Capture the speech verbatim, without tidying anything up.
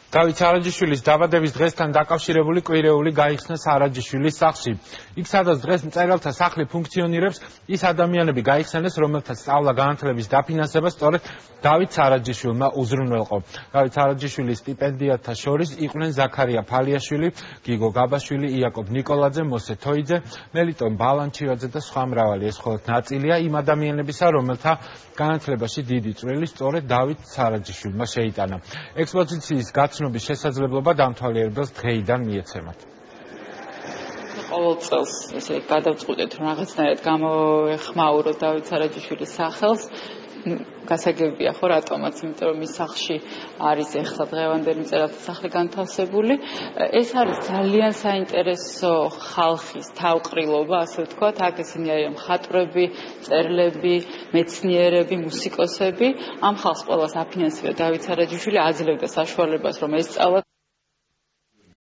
დავით სარაჯიშვილის დაბადების დღესთან დაკავშირებული კვირეული გაიხსნა სარაჯიშვილის სახლში. იქ სადაც დღეს მწერალთა სახლი ფუნქციონირებს, ის ადამიანები გაიხსენეს, რომელთა სწავლა-განათლების დაფინანსება სწორედ დავით სარაჯიშვილმა უზრუნველყო. დავით სარაჯიშვილის სტიპენდიატთა შორის იყვნენ ზაქარია ფალიაშვილი, გიგო გაბაშვილი, იაკობ ნიკოლაძე, მოსე თოიძე, მელიტონ ბალანჩივაძე და სხვა მრავალი. ეს მხოლოდ ნაწილია იმ ადამიანებისა, რომელთა განათლებაში დიდი წვლილი სწორედ დავით სარაჯიშვილმა შეიტანა. ექსპოზიციის გაცნობის შესაძლებლობა დამთვალიერებელს დღეიდან მიეცემათ. ყოველ წელს ესე გადავწყვიტეთ, რომ რაღაცნაირად გამოეხმაუროთ დავით სარაჯიშვილის სახელს. გასაგებია ხო რატომაც, იმიტომ რომ ის სახლში არის ეხლა დღევანდელი მწერალთა სახლი განთავსებული. ეს არის ძალიან საინტერესო ხალხის თავყრილობა, ასე ვთქვათ, აქ ესენი არიან მხატვრები, მწერლები, მეცნიერები, მუსიკოსები. ამ ხალხს ყველას აფინანსებდა დავით სარაჯიშვილი, აძლევდა საშუალებას, რომ ესწავლათ.